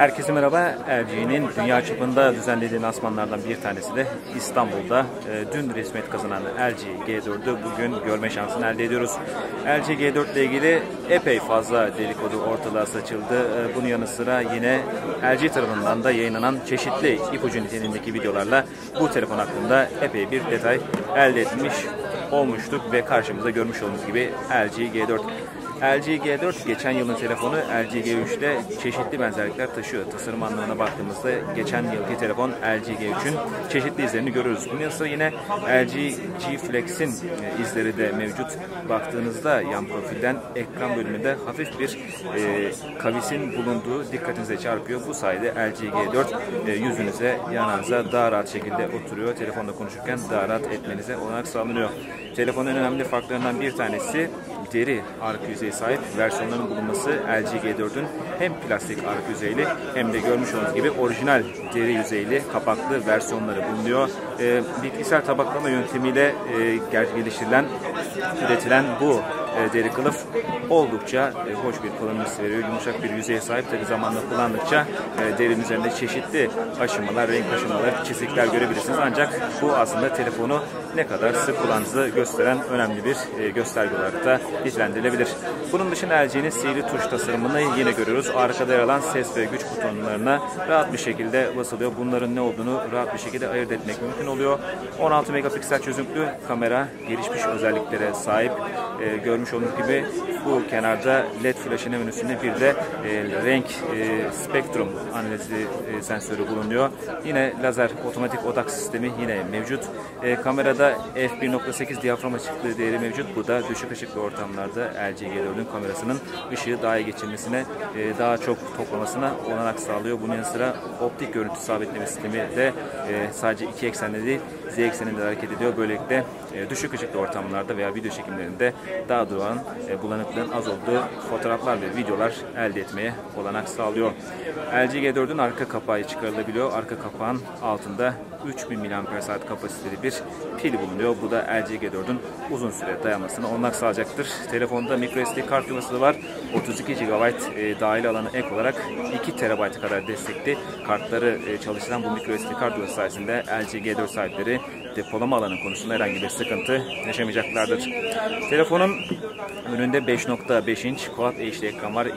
Herkese merhaba. LG'nin dünya çapında düzenlediği lansmanlardan bir tanesi de İstanbul'da. Dün resmiyet kazanan LG G4'ü bugün görme şansını elde ediyoruz. LG G4 ile ilgili epey fazla dedikodu ortalığa saçıldı. Bunun yanı sıra yine LG tarafından da yayınlanan çeşitli ipucu niteliğindeki videolarla bu telefon hakkında epey bir detay elde etmiş olmuştuk ve karşımıza görmüş olduğunuz gibi LG G4. LG G4 geçen yılın telefonu LG G3 ile çeşitli benzerlikler taşıyor. Tasarım anlamına baktığımızda geçen yılki telefon LG G3'ün çeşitli izlerini görüyoruz. Bunun yanı sıra yine LG G Flex'in izleri de mevcut. Baktığınızda yan profilden ekran bölümünde hafif bir kavisin bulunduğu dikkatinize çarpıyor. Bu sayede LG G4 yüzünüze, yanınıza daha rahat şekilde oturuyor. Telefonda konuşurken daha rahat etmenize olanak sağlanıyor. Telefonun en önemli farklarından bir tanesi deri arka yüzeye sahip versiyonların bulunması. LG G4'ün hem plastik arka yüzeyli hem de görmüş olduğunuz gibi orijinal deri yüzeyli kapaklı versiyonları bulunuyor. Bitkisel tabaklama yöntemiyle geliştirilen, üretilen bu deri kılıf oldukça hoş bir kullanım hissi veriyor. Yumuşak bir yüzeye sahip, tabi zamanla kullandıkça derinin üzerinde çeşitli aşamalar, renk aşamaları, çizikler görebilirsiniz. Ancak bu aslında telefonu ne kadar sık kullandığınızı gösteren önemli bir gösterge olarak da nitelendirilebilir. Bunun dışında LG'nin sihirli tuş tasarımını yine görüyoruz. Arkada yer alan ses ve güç butonlarına rahat bir şekilde basılıyor. Bunların ne olduğunu rahat bir şekilde ayırt etmek mümkün oluyor. 16 megapiksel çözünürlüklü kamera, gelişmiş özelliklere sahip. Görmüş olduğunuz gibi bu kenarda LED flash menüsünde bir de renk spektrum analizi sensörü bulunuyor. Yine lazer otomatik odak sistemi yine mevcut. Kamerada f1.8 diyafram açıklığı değeri mevcut. Bu da düşük ışıklı ortamlarda LG G4'ün kamerasının ışığı daha iyi geçirmesine, daha çok toplamasına olanak sağlıyor. Bunun yanı sıra optik görüntü sabitleme sistemi de sadece iki eksenli değil, Z ekseninde hareket ediyor. Böylelikle düşük ışıklı ortamlarda veya video çekimlerinde daha durağan, bulanıklığın az olduğu fotoğraflar ve videolar elde etmeye olanak sağlıyor. LG G4'ün arka kapağı çıkarılabiliyor. Arka kapağın altında 3000 mAh kapasiteli bir pil bulunuyor. Bu da LG G4'ün uzun süre dayanmasına olanak sağlayacaktır. Telefonda microSD kart yuvası var. 32 GB dahili alanı ek olarak 2 TB kadar destekli kartları çalıştıran bu microSD kart yuvası sayesinde LG G4 sahipleri depolama alanı konusunda herhangi bir sıkıntı yaşamayacaklardır. Telefonun önünde 5.5 inç Quad HD ekran var.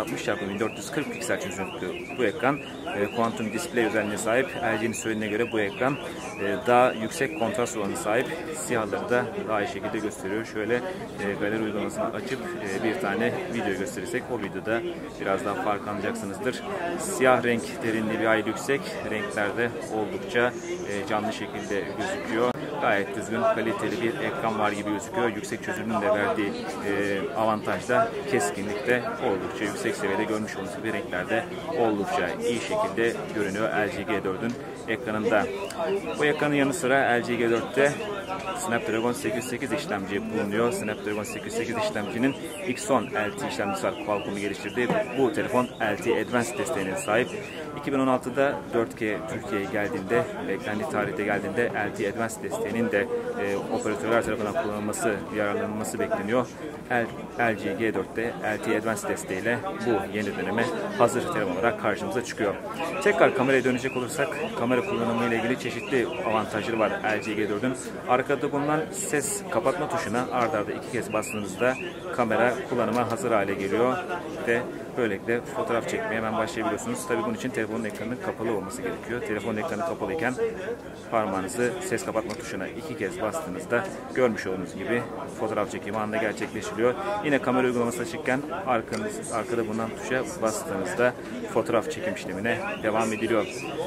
2560x1440 piksel çözünürlüklü bu ekran. Quantum Display özelliğine sahip. LG'nin söylediğine göre bu ekran daha yüksek kontrast oranı sahip. Siyahları da daha iyi şekilde gösteriyor. Şöyle galeri uygulamasını açıp bir tane video gösterirsek o videoda biraz daha fark anlayacaksınızdır. Siyah renk derinliği bir hayli yüksek. Renklerde oldukça canlı şekilde gözüküyor. Gayet düzgün, kaliteli bir ekran var gibi gözüküyor. Yüksek çözünürlüğün de verdiği avantajda keskinlikte oldukça yüksek seviyede, görmüş olduğunuz gibi renklerde oldukça iyi şekilde görünüyor LG G4'ün ekranında. Bu ekranın yanı sıra LG G4'te Snapdragon 808 işlemci bulunuyor. Snapdragon 808 işlemcinin X10 LT işlemcisi var. Qualcomm'u geliştirdiği bu telefon LTE Advanced desteğine sahip. 2016'da 4G Türkiye'ye geldiğinde, beklendiği tarihte geldiğinde LTE Advanced desteğinin de operatörler tarafından kullanılması, yararlanılması bekleniyor. LG G4'te LTE Advanced desteğiyle bu yeni döneme hazır telefon olarak karşımıza çıkıyor. Tekrar kameraya dönecek olursak, kamera kullanımı ile ilgili çeşitli avantajları var LG G4'ün. Arkada bulunan ses kapatma tuşuna ard arda 2 kez bastığınızda kamera kullanıma hazır hale geliyor ve böylelikle fotoğraf çekmeye hemen başlayabiliyorsunuz. Tabii bunun için telefonun ekranının kapalı olması gerekiyor. Telefonun ekranı kapalıyken parmağınızı ses kapatma tuşuna 2 kez bastığınızda görmüş olduğunuz gibi fotoğraf çekimi anında gerçekleştiriyor. Yine kamera uygulaması açıkken arkada bulunan tuşa bastığınızda fotoğraf çekim işlemine devam ediliyor.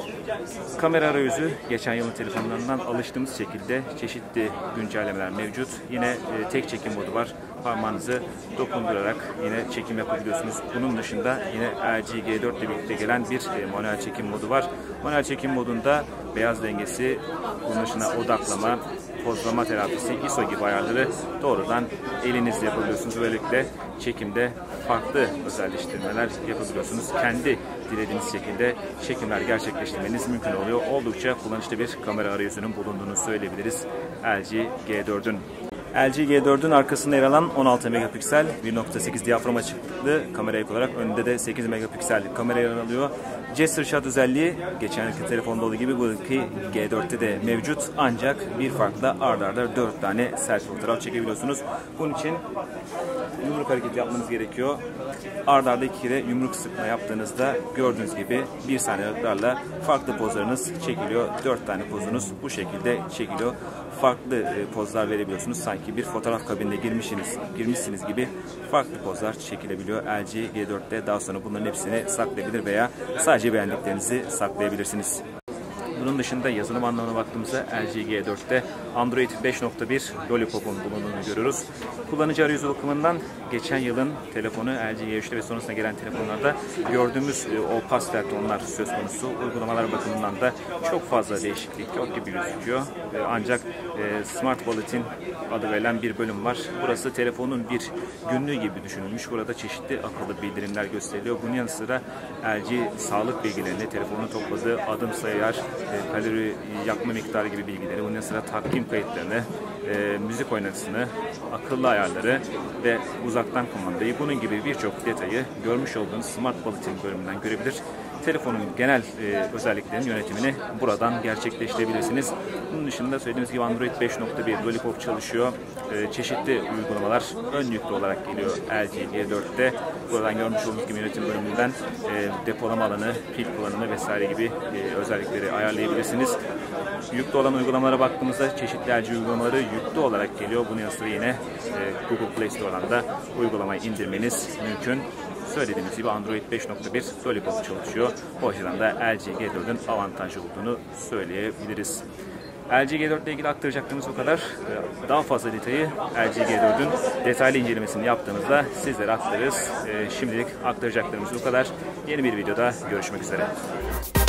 Kamera arayüzü geçen yılın telefonlarından alıştığımız şekilde çeşitli güncellemeler mevcut. Yine tek çekim modu var. Parmağınızı dokundurarak yine çekim yapabiliyorsunuz. Bunun dışında yine LG G4 ile birlikte gelen bir manuel çekim modu var. Manuel çekim modunda beyaz dengesi, bunun dışında odaklama, pozlama terapisi, ISO gibi ayarları doğrudan elinizle yapabiliyorsunuz. Böylelikle çekimde farklı özelleştirmeler yapabiliyorsunuz. Kendi dilediğiniz şekilde çekimler gerçekleştirmeniz mümkün oluyor. Oldukça kullanışlı bir kamera arayüzünün bulunduğunu söyleyebiliriz LG G4'ün. LG G4'ün arkasında yer alan 16 megapiksel 1.8 diyafram açıklıklı kamera ek olarak önünde de 8 megapiksel kamera yer alıyor. Gesture Shot özelliği geçen telefonda olduğu gibi buradaki G4'te de mevcut, ancak bir farkla arda arda 4 tane selfie fotoğraf çekebiliyorsunuz. Bunun için yumruk hareketi yapmanız gerekiyor. Arda arda 2 kere yumruk sıkma yaptığınızda gördüğünüz gibi 1 saniye aralıklarla farklı pozlarınız çekiliyor. 4 tane pozunuz bu şekilde çekiliyor. Farklı pozlar verebiliyorsunuz. Sanki bir fotoğraf kabinine girmişsiniz gibi farklı pozlar çekilebiliyor. LG G4'te daha sonra bunların hepsini saklayabilir veya sadece beğendiklerinizi saklayabilirsiniz. Bunun dışında yazılım anlamına baktığımızda LG G4'te Android 5.1 Lollipop'un bulunduğunu görüyoruz. Kullanıcı arayüzü bakımından geçen yılın telefonu LG G3'te ve sonrasında gelen telefonlarda gördüğümüz o pastel tonlar söz konusu. Uygulamalar bakımından da çok fazla değişiklik yok gibi gözüküyor. Ancak Smart Wallet'in adı verilen bir bölüm var. Burası telefonun bir günlüğü gibi düşünülmüş. Burada çeşitli akıllı bildirimler gösteriliyor. Bunun yanı sıra LG sağlık bilgilerini, telefonun topladığı adım sayar, kalori yakma miktarı gibi bilgileri, bunun yanı sıra takvim kayıtlarını, müzik oynatısını, akıllı ayarları ve uzaktan kumandayı, bunun gibi birçok detayı görmüş olduğunuz Smart Wallet'in bölümünden görebilir. Telefonun genel özelliklerinin yönetimini buradan gerçekleştirebilirsiniz. Bunun dışında söylediğimiz gibi Android 5.1 Lollipop çalışıyor. Çeşitli uygulamalar ön yüklü olarak geliyor LG G4'te. Buradan görmüş olduğunuz gibi yönetim bölümünden depolama alanı, pil kullanımı vesaire gibi özellikleri ayarlayabilirsiniz. Yüklü olan uygulamalara baktığımızda çeşitli LG uygulamaları yüklü olarak geliyor. Bunun yanı sıra yine Google Play Store'dan da uygulamayı indirmeniz mümkün. Söylediğimiz gibi Android 5.1 Lollipop çalışıyor. Bu açıdan da LG G4'ün avantajlı olduğunu söyleyebiliriz. LG G4 ile ilgili aktaracaklarımız bu kadar. Daha fazla detayı LG G4'ün detaylı incelemesini yaptığımızda sizlere aktarırız. Şimdilik aktaracaklarımız bu kadar. Yeni bir videoda görüşmek üzere.